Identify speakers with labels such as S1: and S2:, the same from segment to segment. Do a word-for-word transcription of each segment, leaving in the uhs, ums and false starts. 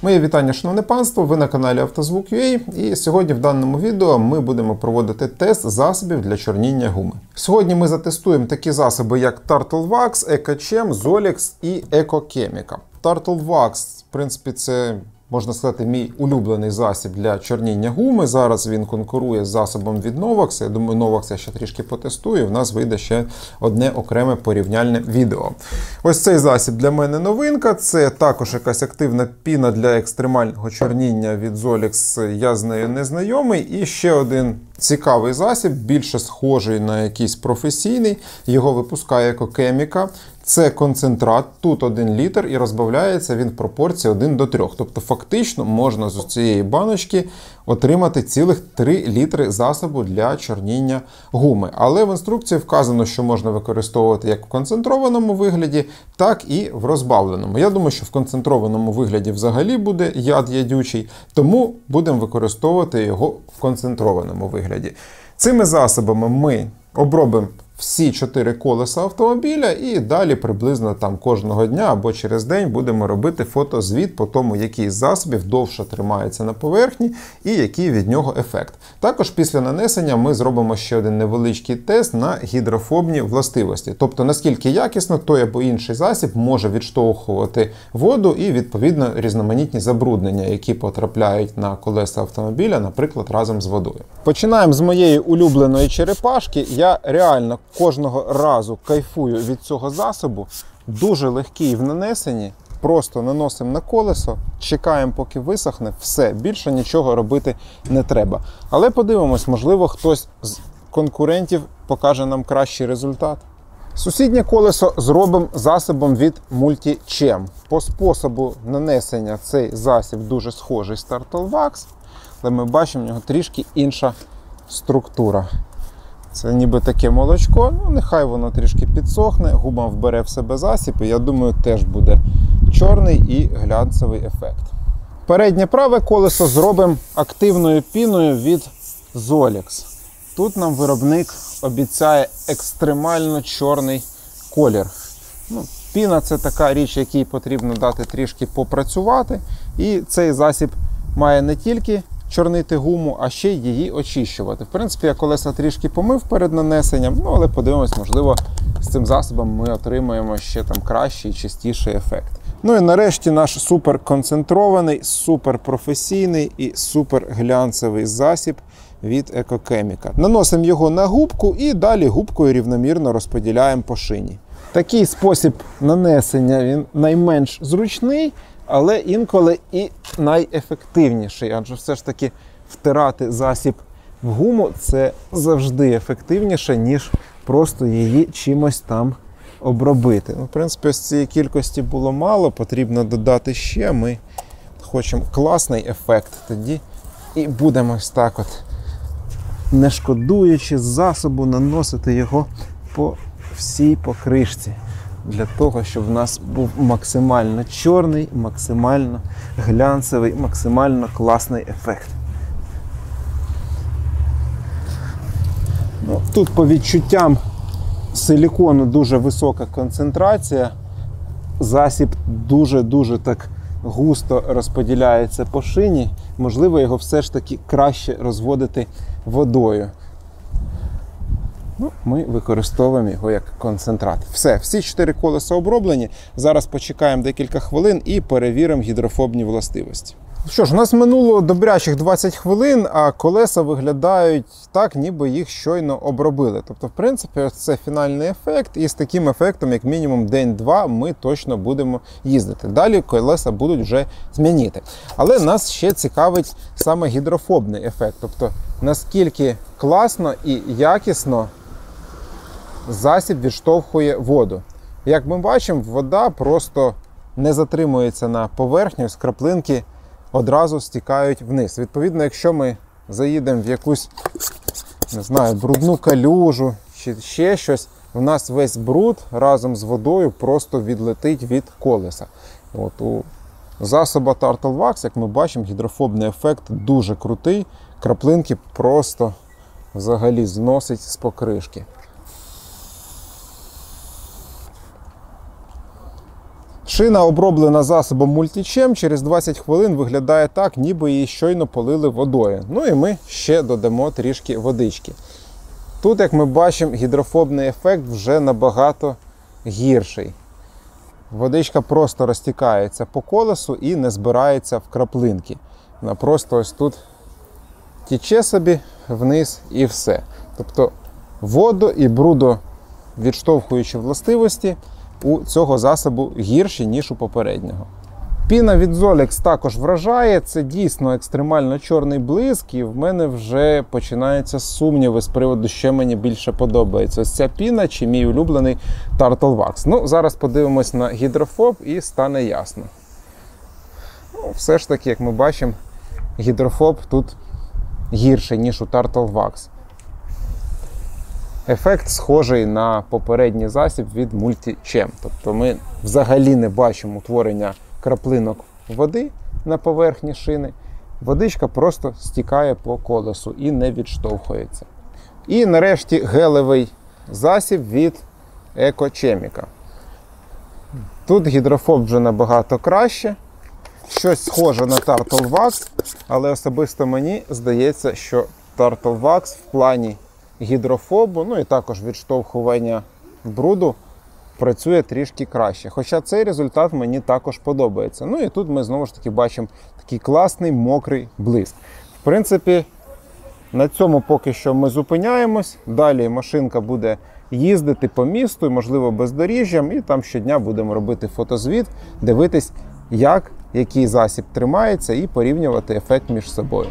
S1: Моє вітання, шановне панство, ви на каналі Автозвук.ua, і сьогодні в даному відео ми будемо проводити тест засобів для чорніння гуми. Сьогодні ми затестуємо такі засоби, як Turtle Wax, EcoChem, Zolex і EcoChemica. Turtle Wax, в принципі, це, можна сказати, мій улюблений засіб для чорніння гуми. Зараз він конкурує з засобом від Novax. Я думаю, Novax я ще трішки потестую, і в нас вийде ще одне окреме порівняльне відео. Ось цей засіб для мене новинка. Це також якась активна піна для екстремального чорніння від Zolex. Я з нею не знайомий. І ще один цікавий засіб, більше схожий на якийсь професійний. Його випускає EcoChemica. Це концентрат, тут один літр, і розбавляється він в пропорції один до трьох. Тобто фактично можна з цієї баночки отримати цілих три літри засобу для чорніння гуми. Але в інструкції вказано, що можна використовувати як в концентрованому вигляді, так і в розбавленому. Я думаю, що в концентрованому вигляді взагалі буде яд ядючий, тому будемо використовувати його в концентрованому вигляді. Цими засобами ми обробимо всі чотири колеса автомобіля і далі приблизно там кожного дня або через день будемо робити фотозвіт по тому, який з засобів довше тримається на поверхні і який від нього ефект. Також після нанесення ми зробимо ще один невеличкий тест на гідрофобні властивості. Тобто наскільки якісно той або інший засіб може відштовхувати воду і відповідно різноманітні забруднення, які потрапляють на колеса автомобіля, наприклад, разом з водою. Починаємо з моєї улюбленої черепашки. Я реально кожного разу кайфую від цього засобу. Дуже легкий в нанесенні. Просто наносимо на колесо, чекаємо, поки висохне, все, більше нічого робити не треба. Але подивимось, можливо, хтось з конкурентів покаже нам кращий результат. Сусіднє колесо зробимо засобом від MultiChem. По способу нанесення цей засіб дуже схожий з Turtle Wax, але ми бачимо, в нього трішки інша структура. Це ніби таке молочко, ну нехай воно трішки підсохне, гума вбере в себе засіб, і я думаю, теж буде чорний і глянцевий ефект. Переднє праве колесо зробимо активною піною від Zolex. Тут нам виробник обіцяє екстремально чорний колір. Ну, піна – це така річ, якій потрібно дати трішки попрацювати, і цей засіб має не тільки чорнити гуму, а ще й її очищувати. В принципі, я колеса трішки помив перед нанесенням, ну, але подивимось, можливо, з цим засобом ми отримаємо ще там кращий, чистіший ефект. Ну і нарешті наш супер концентрований, супер професійний і супер глянцевий засіб від EcoChemica. Наносимо його на губку і далі губкою рівномірно розподіляємо по шині. Такий спосіб нанесення, він найменш зручний, але інколи і найефективніший, адже все ж таки втирати засіб в гуму – це завжди ефективніше, ніж просто її чимось там обробити. Ну, в принципі, ось цієї кількості було мало, потрібно додати ще. Ми хочемо класний ефект, тоді і будемо ось так от, не шкодуючи засобу, наносити його по всій покришці. Для того, щоб в нас був максимально чорний, максимально глянцевий, максимально класний ефект. Ну, тут по відчуттям силікону дуже висока концентрація. Засіб дуже-дуже так густо розподіляється по шині. Можливо, його все ж таки краще розводити водою. Ну, ми використовуємо його як концентрат. Все, всі чотири колеса оброблені. Зараз почекаємо декілька хвилин і перевіримо гідрофобні властивості. Що ж, у нас минуло добрячих двадцять хвилин, а колеса виглядають так, ніби їх щойно обробили. Тобто, в принципі, ось це фінальний ефект, і з таким ефектом, як мінімум день-два, ми точно будемо їздити. Далі колеса будуть вже змінити. Але нас ще цікавить саме гідрофобний ефект. Тобто, наскільки класно і якісно засіб відштовхує воду. Як ми бачимо, вода просто не затримується на поверхні, з краплинки одразу стікають вниз. Відповідно, якщо ми заїдемо в якусь, не знаю, брудну калюжу чи ще щось, у нас весь бруд разом з водою просто відлетить від колеса. От у засоба Turtle Wax, як ми бачимо, гідрофобний ефект дуже крутий. Краплинки просто взагалі зносить з покришки. Шина, оброблена засобом мультічем, через двадцять хвилин виглядає так, ніби її щойно полили водою. Ну і ми ще додамо трішки водички. Тут, як ми бачимо, гідрофобний ефект вже набагато гірший. Водичка просто розтікається по колесу і не збирається в краплинки. Вона просто ось тут тече собі вниз і все. Тобто воду і брудовідштовхуючі властивості у цього засобу гірші, ніж у попереднього. Піна від Zolex також вражає, це дійсно екстремально чорний блиск, і в мене вже починаються сумніви з приводу, що мені більше подобається. Ось ця піна чи мій улюблений Turtle Wax. Ну, зараз подивимось на гідрофоб і стане ясно. Ну, все ж таки, як ми бачимо, гідрофоб тут гірший, ніж у Turtle Wax. Ефект схожий на попередній засіб від Multi-Chem. Тобто ми взагалі не бачимо утворення краплинок води на поверхні шини. Водичка просто стікає по колесу і не відштовхується. І нарешті гелевий засіб від Eco-Chemica. Тут гідрофоб вже набагато краще. Щось схоже на Turtle Wax, але особисто мені здається, що Turtle Wax в плані гідрофобу, ну і також відштовхування бруду, працює трішки краще. Хоча цей результат мені також подобається. Ну і тут ми знову ж таки бачимо такий класний мокрий блиск. В принципі, на цьому поки що ми зупиняємось. Далі машинка буде їздити по місту, можливо бездоріжжям, і там щодня будемо робити фотозвіт, дивитись, як який засіб тримається і порівнювати ефект між собою.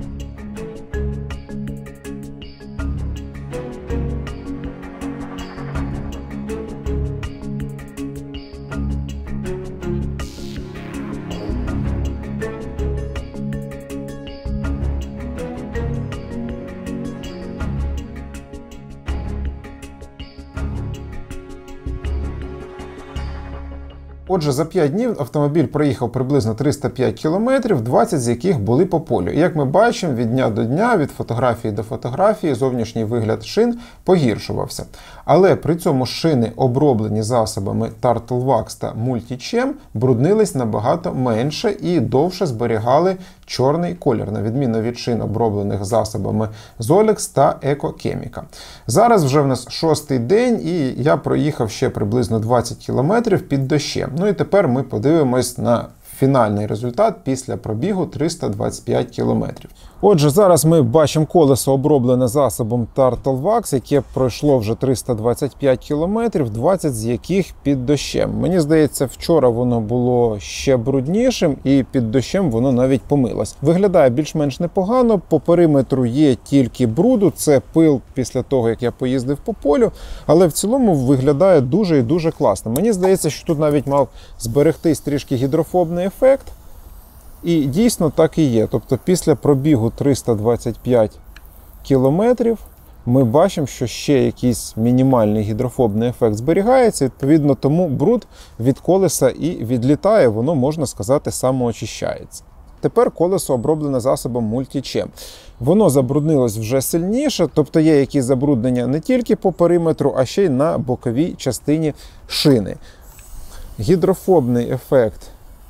S1: Отже, за п'ять днів автомобіль проїхав приблизно триста п'ять кілометрів, двадцять з яких були по полю. І як ми бачимо, від дня до дня, від фотографії до фотографії, зовнішній вигляд шин погіршувався. Але при цьому шини, оброблені засобами Turtle Wax та Multi-Chem, бруднились набагато менше і довше зберігали чорний колір, на відміну від шин, оброблених засобами Zolex та Eco-Chemica. Зараз вже в нас шостий день, і я проїхав ще приблизно двадцять кілометрів під дощем. Ну і тепер ми подивимось на фінальний результат після пробігу триста двадцять п'ять кілометрів. Отже, зараз ми бачимо колесо, оброблене засобом Turtle Wax, яке пройшло вже триста двадцять п'ять кілометрів, двадцять з яких під дощем. Мені здається, вчора воно було ще бруднішим і під дощем воно навіть помилось. Виглядає більш-менш непогано, по периметру є тільки бруду, це пил після того, як я поїздив по полю, але в цілому виглядає дуже і дуже класно. Мені здається, що тут навіть мав зберегтись трішки гідрофобний ефект. І дійсно так і є. Тобто після пробігу триста двадцять п'ять кілометрів ми бачимо, що ще якийсь мінімальний гідрофобний ефект зберігається. Відповідно, тому бруд від колеса і відлітає, воно, можна сказати, самоочищається. Тепер колесо оброблене засобом Multi-Chem. Воно забруднилось вже сильніше, тобто є якісь забруднення не тільки по периметру, а ще й на боковій частині шини. Гідрофобний ефект,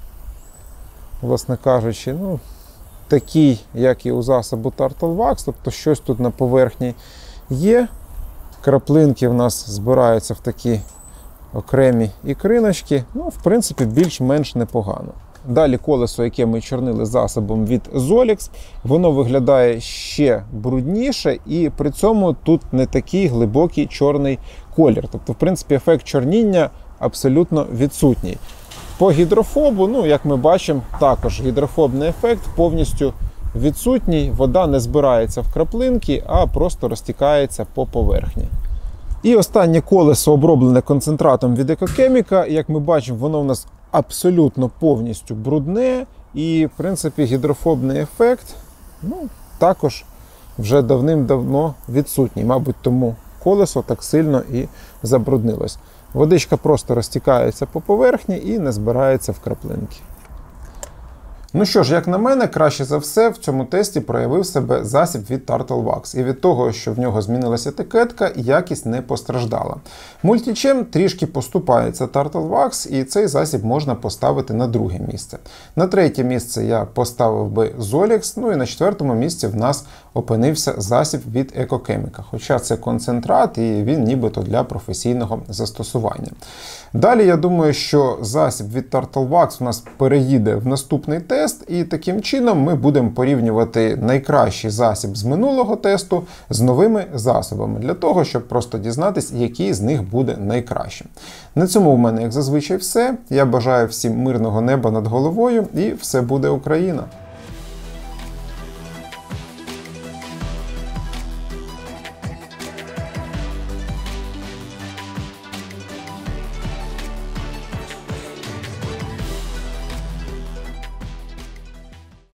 S1: власне кажучи, ну, такий, як і у засобу Turtle Wax, тобто щось тут на поверхні є. Краплинки в нас збираються в такі окремі ікриночки. Ну, в принципі, більш-менш непогано. Далі колесо, яке ми чорнили засобом від Zolex, воно виглядає ще брудніше, і при цьому тут не такий глибокий чорний колір. Тобто, в принципі, ефект чорніння абсолютно відсутній. По гідрофобу, ну, як ми бачимо, також гідрофобний ефект повністю відсутній. Вода не збирається в краплинки, а просто розтікається по поверхні. І останнє колесо, оброблене концентратом від Eco-Chemica, як ми бачимо, воно у нас абсолютно повністю брудне. І, в принципі, гідрофобний ефект, ну, також вже давним-давно відсутній. Мабуть, тому колесо так сильно і забруднилось. Водичка просто розтікається по поверхні і не збирається в краплинки. Ну що ж, як на мене, краще за все в цьому тесті проявив себе засіб від TurtleWax. І від того, що в нього змінилася етикетка, якість не постраждала. Multichem трішки поступається TurtleWax, і цей засіб можна поставити на друге місце. На третє місце я поставив би Zolex, ну і на четвертому місці в нас опинився засіб від EcoChemica. Хоча це концентрат, і він нібито для професійного застосування. Далі, я думаю, що засіб від TurtleWax у нас переїде в наступний тест, і таким чином ми будемо порівнювати найкращий засіб з минулого тесту з новими засобами, для того, щоб просто дізнатись, який з них буде найкращим. На цьому в мене, як зазвичай, все. Я бажаю всім мирного неба над головою, і все буде Україна!